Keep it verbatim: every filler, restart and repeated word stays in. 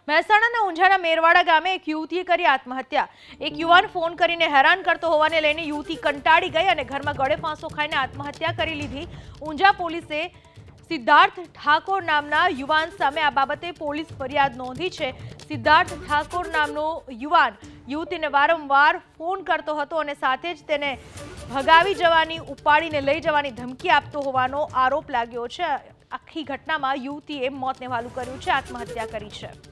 મહેસાણાના ઊંઝાના મેરવાડા ગામે એક યુવતીએ કરી આત્મહત્યા। એક યુવાન ફોન કરીને હેરાન કરતો હોવાને લઈને યુવતી કંટાળી ગઈ અને ઘરમાં ગળે ફાંસો ખાઈને આત્મહત્યા કરી લીધી। ઊંઝા પોલીસે સિદ્ધાર્થ ઠાકોર નામના યુવાન સામે આ બાબતે પોલીસ ફરિયાદ નોંધી છે। સિદ્ધાર્થ ઠાકોર નામનો યુવાન યુવતીને વારંવાર ફોન કરતો હતો અને સાથે જ તેને ભગાવી જવાની, ઉપાડીને લઈ જવાની ધમકી આપતો હોવાનો આરોપ લાગ્યો છે। આખી ઘટનામાં યુવતીએ મોતને વાલું કર્યું છે, આત્મહત્યા કરી છે।